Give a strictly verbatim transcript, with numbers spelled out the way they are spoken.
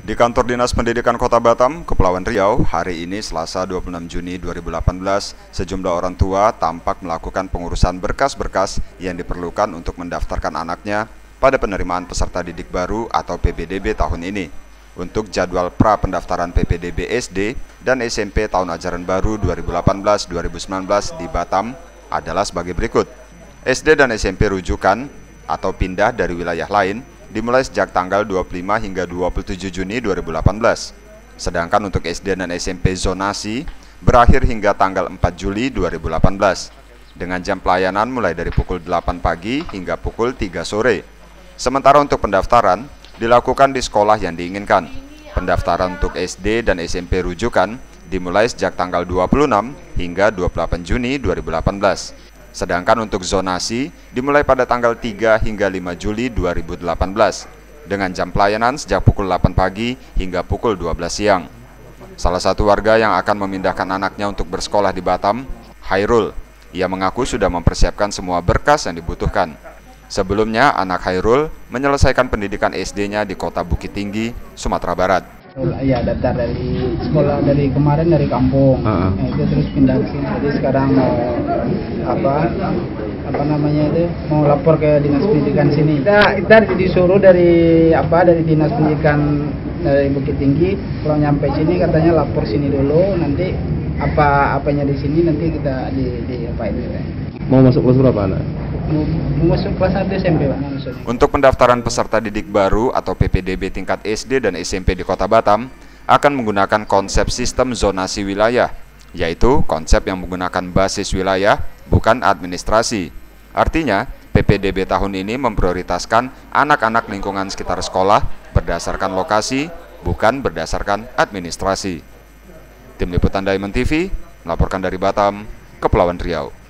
Di kantor Dinas Pendidikan Kota Batam, Kepulauan Riau, hari ini Selasa dua puluh enam Juni dua ribu delapan belas, sejumlah orang tua tampak melakukan pengurusan berkas-berkas yang diperlukan untuk mendaftarkan anaknya pada penerimaan peserta didik baru atau P P D B tahun ini. Untuk jadwal pra-pendaftaran P P D B S D dan S M P tahun ajaran baru dua ribu delapan belas dua ribu sembilan belas di Batam adalah sebagai berikut. S D dan S M P rujukan atau pindah dari wilayah lain dimulai sejak tanggal dua puluh lima hingga dua puluh tujuh Juni dua ribu delapan belas. Sedangkan untuk S D dan S M P zonasi berakhir hingga tanggal empat Juli dua ribu delapan belas dengan jam pelayanan mulai dari pukul delapan pagi hingga pukul tiga sore. Sementara untuk pendaftaran dilakukan di sekolah yang diinginkan. Pendaftaran untuk S D dan S M P rujukan dimulai sejak tanggal dua puluh enam hingga dua puluh delapan Juni dua ribu delapan belas. Sedangkan untuk zonasi dimulai pada tanggal tiga hingga lima Juli dua ribu delapan belas dengan jam pelayanan sejak pukul delapan pagi hingga pukul dua belas siang. Salah satu warga yang akan memindahkan anaknya untuk bersekolah di Batam, Hairul, ia mengaku sudah mempersiapkan semua berkas yang dibutuhkan. Sebelumnya, anak Hairul menyelesaikan pendidikan S D-nya di Kota Bukit Tinggi, Sumatera Barat. Iya, daftar dari sekolah dari kemarin dari kampung, uh-huh. nah, itu terus pindah ke sini. Jadi sekarang mau apa apa namanya itu mau lapor ke dinas pendidikan sini. Kita kita disuruh dari apa dari dinas pendidikan dari Bukit Tinggi. Kalau nyampe sini katanya lapor sini dulu. Nanti apa apanya di sini nanti kita di di apa itu. Mau masuk kelas berapa anak? Mau, mau masuk kelas satu S M P, Pak. Untuk pendaftaran peserta didik baru atau P P D B tingkat S D dan S M P di Kota Batam akan menggunakan konsep sistem zonasi wilayah, yaitu konsep yang menggunakan basis wilayah, bukan administrasi. Artinya, P P D B tahun ini memprioritaskan anak-anak lingkungan sekitar sekolah berdasarkan lokasi, bukan berdasarkan administrasi. Tim Liputan Diamond T V melaporkan dari Batam, Kepulauan Riau.